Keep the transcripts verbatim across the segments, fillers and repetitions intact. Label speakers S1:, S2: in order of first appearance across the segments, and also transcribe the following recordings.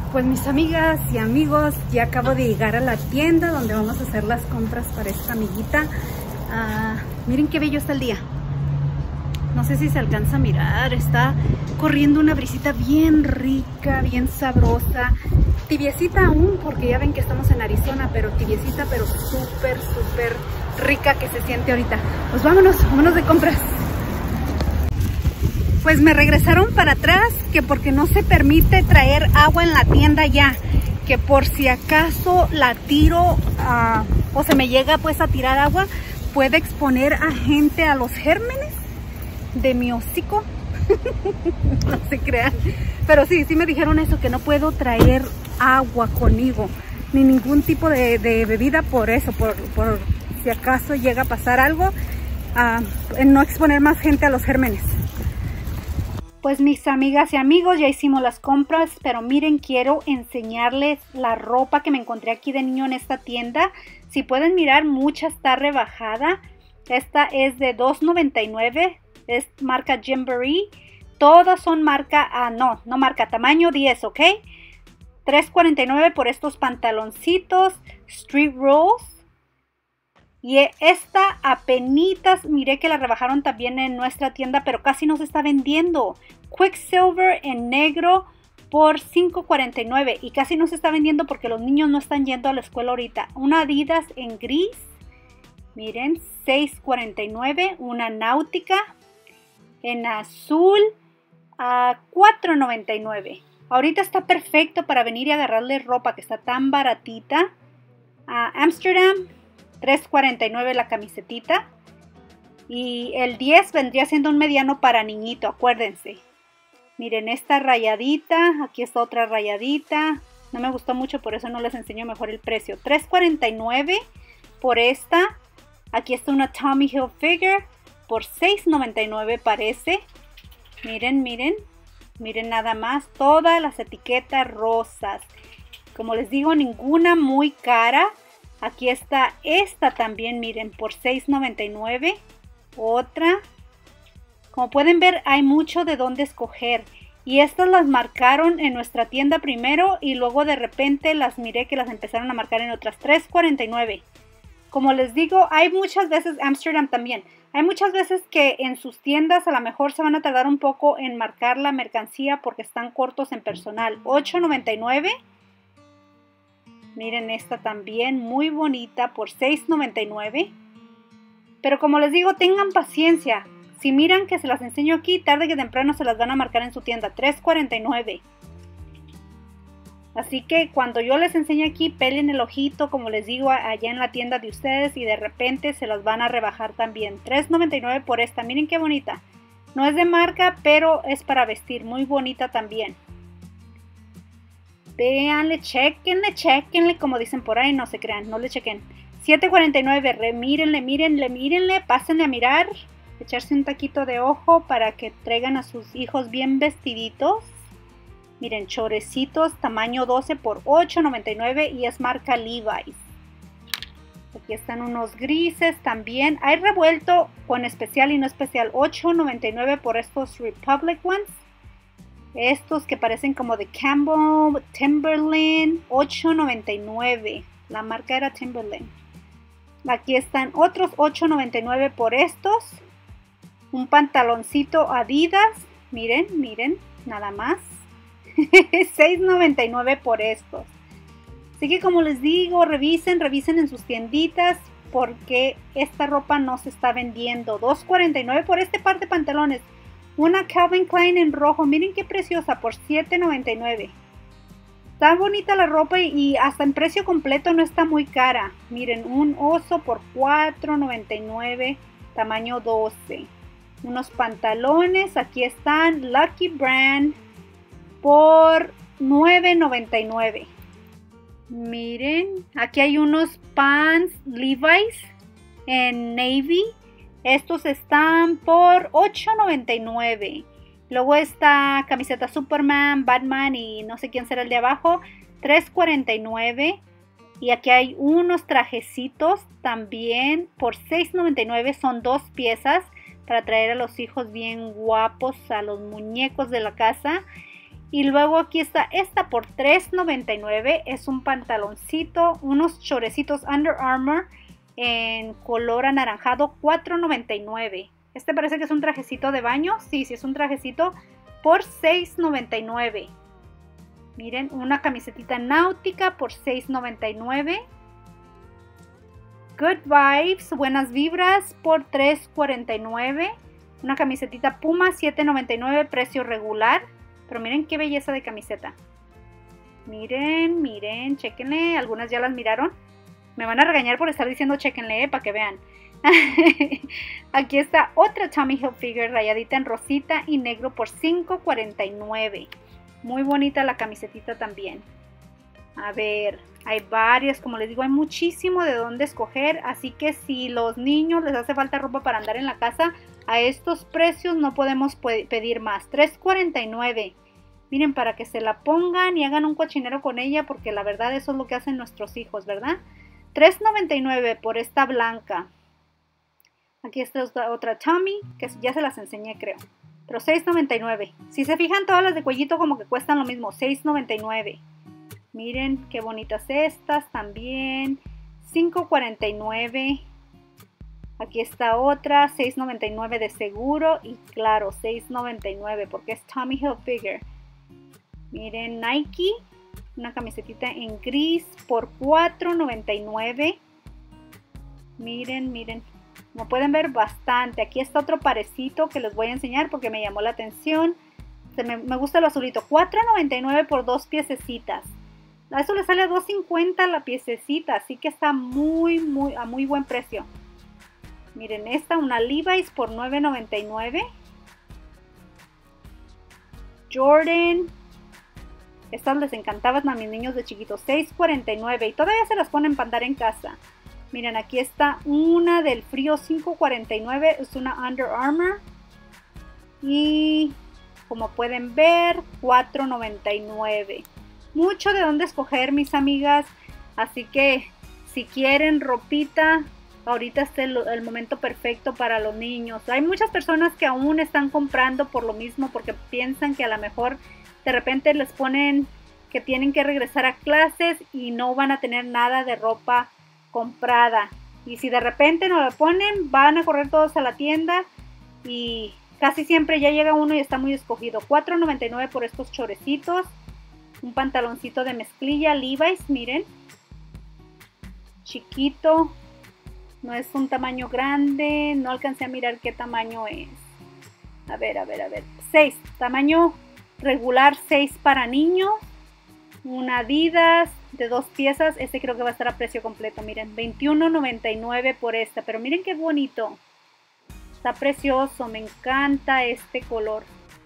S1: Pues mis amigas y amigos, ya acabo de llegar a la tienda donde vamos a hacer las compras para esta amiguita. Uh, miren qué bello está el día. No sé si se alcanza a mirar, está corriendo una brisita bien rica, bien sabrosa. Tibiecita aún, porque ya ven que estamos en Arizona, pero tibiecita, pero súper, súper rica que se siente ahorita. Pues vámonos, vámonos de compras. Pues me regresaron para atrás, que porque no se permite traer agua en la tienda ya, que por si acaso la tiro uh, o se me llega pues a tirar agua, puede exponer a gente a los gérmenes de mi hocico. No se crean, pero sí, sí me dijeron eso, que no puedo traer agua conmigo, ni ningún tipo de, de bebida por eso, por, por si acaso llega a pasar algo, uh, en no exponer más gente a los gérmenes. Pues mis amigas y amigos, ya hicimos las compras, pero miren, quiero enseñarles la ropa que me encontré aquí de niño en esta tienda. Si pueden mirar, mucha está rebajada. Esta es de dos noventa y nueve, es marca Gymboree. Todas son marca, ah, no, no marca, tamaño diez, ¿ok? tres cuarenta y nueve por estos pantaloncitos Street Rolls. Y esta apenitas, miré que la rebajaron también en nuestra tienda, pero casi no se está vendiendo. Quicksilver en negro por cinco cuarenta y nueve y casi no se está vendiendo porque los niños no están yendo a la escuela ahorita. Una Adidas en gris, miren, seis cuarenta y nueve. Una náutica en azul a cuatro noventa y nueve. Ahorita está perfecto para venir y agarrarle ropa que está tan baratita. A Amsterdam, tres cuarenta y nueve la camisetita. Y el diez vendría siendo un mediano para niñito, acuérdense. Miren esta rayadita, aquí está otra rayadita. No me gustó mucho, por eso no les enseño mejor el precio. tres cuarenta y nueve por esta. Aquí está una Tommy Hilfiger por seis noventa y nueve parece. Miren, miren. Miren nada más. Todas las etiquetas rosas. Como les digo, ninguna muy cara. Aquí está esta también, miren, por seis noventa y nueve. Otra. Como pueden ver, hay mucho de dónde escoger. Y estas las marcaron en nuestra tienda primero y luego de repente las miré que las empezaron a marcar en otras. tres cuarenta y nueve. Como les digo, hay muchas veces, Amsterdam también, hay muchas veces que en sus tiendas a lo mejor se van a tardar un poco en marcar la mercancía porque están cortos en personal. ocho noventa y nueve. Miren esta también, muy bonita, por seis noventa y nueve. Pero como les digo, tengan paciencia. Si miran que se las enseño aquí, tarde que temprano se las van a marcar en su tienda. tres cuarenta y nueve. Así que cuando yo les enseño aquí, pelen el ojito, como les digo, allá en la tienda de ustedes. Y de repente se las van a rebajar también. tres noventa y nueve por esta. Miren qué bonita. No es de marca, pero es para vestir. Muy bonita también. Véanle, chequenle, chequenle, como dicen por ahí, no se crean, no le chequen. siete cuarenta y nueve, re, mírenle, mírenle, mírenle, pásenle a mirar, echarse un taquito de ojo para que traigan a sus hijos bien vestiditos. Miren, chorecitos, tamaño doce por ocho noventa y nueve y es marca Levi's. Aquí están unos grises también, hay revuelto con especial y no especial, ocho noventa y nueve por estos Republic ones. Estos que parecen como de Campbell, Timberland, ocho noventa y nueve. La marca era Timberland. Aquí están otros ocho noventa y nueve por estos. Un pantaloncito Adidas. Miren, miren, nada más. seis noventa y nueve por estos. Así que como les digo, revisen, revisen en sus tienditas porque esta ropa no se está vendiendo. dos cuarenta y nueve por este par de pantalones. Una Calvin Klein en rojo, miren qué preciosa, por siete noventa y nueve. Está bonita la ropa y hasta en precio completo no está muy cara. Miren, un oso por cuatro noventa y nueve, tamaño doce. Unos pantalones, aquí están, Lucky Brand, por nueve noventa y nueve. Miren, aquí hay unos pants Levi's en navy. Estos están por ocho noventa y nueve. Luego está camiseta Superman, Batman y no sé quién será el de abajo. tres cuarenta y nueve. Y aquí hay unos trajecitos también por seis noventa y nueve. Son dos piezas para traer a los hijos bien guapos, a los muñecos de la casa. Y luego aquí está esta por tres noventa y nueve. Es un pantaloncito, unos chorecitos Under Armour en color anaranjado, cuatro noventa y nueve. Este parece que es un trajecito de baño. Sí, sí es un trajecito por seis noventa y nueve. Miren, una camisetita náutica por seis noventa y nueve. Good Vibes, buenas vibras por tres cuarenta y nueve. Una camisetita Puma siete noventa y nueve, precio regular. Pero miren qué belleza de camiseta. Miren, miren, chéquenle. Algunas ya las miraron. Me van a regañar por estar diciendo chéquenle, eh, para que vean. Aquí está otra Tommy Hilfiger rayadita en rosita y negro por cinco cuarenta y nueve. Muy bonita la camisetita también. A ver, hay varias, como les digo, hay muchísimo de dónde escoger. Así que si los niños les hace falta ropa para andar en la casa, a estos precios no podemos pedir más. tres cuarenta y nueve. Miren, para que se la pongan y hagan un cochinero con ella, porque la verdad eso es lo que hacen nuestros hijos, ¿verdad? tres noventa y nueve por esta blanca. Aquí está otra Tommy, que ya se las enseñé, creo. Pero seis noventa y nueve. Si se fijan, todas las de cuellito como que cuestan lo mismo, seis noventa y nueve. Miren qué bonitas estas también. cinco cuarenta y nueve. Aquí está otra, seis noventa y nueve de seguro. Y claro, seis noventa y nueve porque es Tommy Hilfiger. Miren, Nike. Una camisetita en gris por cuatro noventa y nueve. Miren, miren. Como pueden ver, bastante. Aquí está otro parecito que les voy a enseñar porque me llamó la atención. Se me, me gusta el azulito. cuatro noventa y nueve por dos piececitas. A eso le sale a dos cincuenta la piececita. Así que está muy, muy, a muy buen precio. Miren esta, una Levi's por nueve noventa y nueve. Jordan. Estas les encantaban a mis niños de chiquitos. seis cuarenta y nueve. Y todavía se las ponen para andar en casa. Miren, aquí está una del frío, cinco cuarenta y nueve. Es una Under Armour. Y como pueden ver, cuatro noventa y nueve. Mucho de dónde escoger, mis amigas. Así que si quieren ropita, ahorita es el, el momento perfecto para los niños. Hay muchas personas que aún están comprando por lo mismo, porque piensan que a lo mejor de repente les ponen que tienen que regresar a clases y no van a tener nada de ropa comprada. Y si de repente no la ponen, van a correr todos a la tienda y casi siempre ya llega uno y está muy escogido. cuatro noventa y nueve por estos chorecitos. Un pantaloncito de mezclilla Levi's, miren. Chiquito. No es un tamaño grande. No alcancé a mirar qué tamaño es. A ver, a ver, a ver. seis. Tamaño regular, seis para niños. Una Adidas de dos piezas. Este creo que va a estar a precio completo. Miren, veintiuno noventa y nueve por esta. Pero miren qué bonito. Está precioso. Me encanta este color.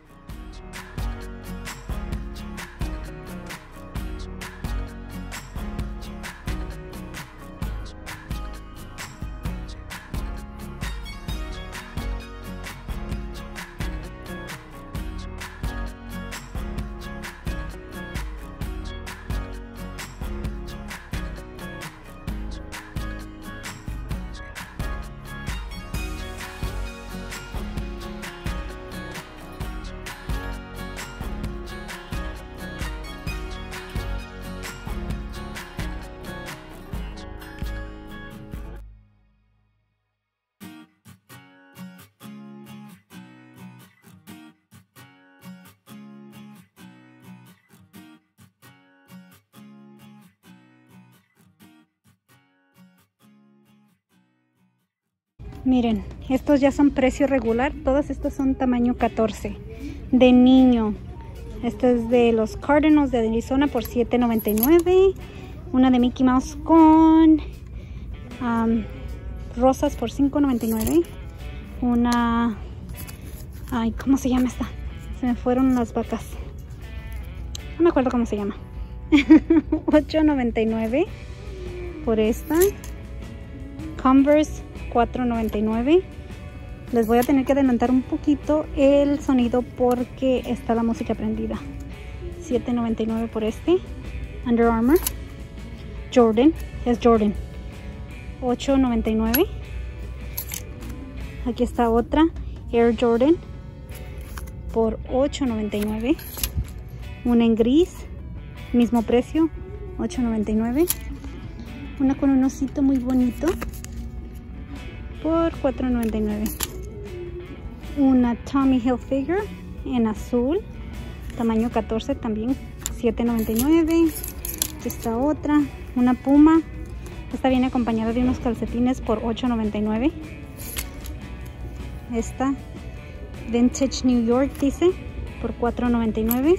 S1: Miren, estos ya son precio regular. Todos estos son tamaño catorce. De niño. Este es de los Cardinals de Arizona por siete noventa y nueve. Una de Mickey Mouse con um, rosas por cinco noventa y nueve. Una... Ay, ¿cómo se llama esta? Se me fueron las vacas. No me acuerdo cómo se llama. ocho noventa y nueve por esta. Converse cuatro noventa y nueve. Les voy a tener que adelantar un poquito el sonido porque está la música prendida. siete noventa y nueve por este. Under Armour. Jordan. Es Jordan. ocho noventa y nueve. Aquí está otra. Air Jordan. Por ocho noventa y nueve. Una en gris, mismo precio, ocho noventa y nueve. Una con un osito muy bonito por cuatro noventa y nueve. Una Tommy Hilfiger en azul, tamaño catorce también, siete noventa y nueve. Esta otra, una Puma. Esta viene acompañada de unos calcetines por ocho noventa y nueve. Esta Vintage New York dice por cuatro noventa y nueve.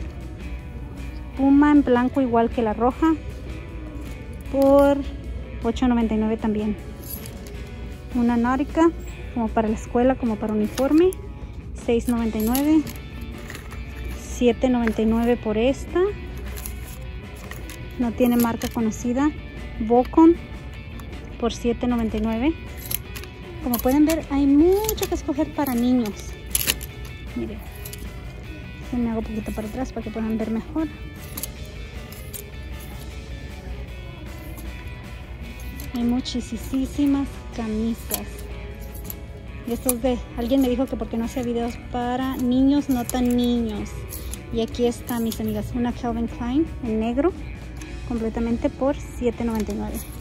S1: Puma en blanco igual que la roja por ocho noventa y nueve también. Una Nautica como para la escuela, como para uniforme, seis noventa y nueve. siete noventa y nueve por esta. No tiene marca conocida. Volcom por siete noventa y nueve. Como pueden ver, hay mucho que escoger para niños. Miren, me hago un poquito para atrás para que puedan ver mejor. Hay muchísimas camisas. Y estos de... Alguien me dijo que porque no hacía videos para niños, no tan niños. Y aquí está, mis amigas, una Calvin Klein en negro, completamente por siete noventa y nueve.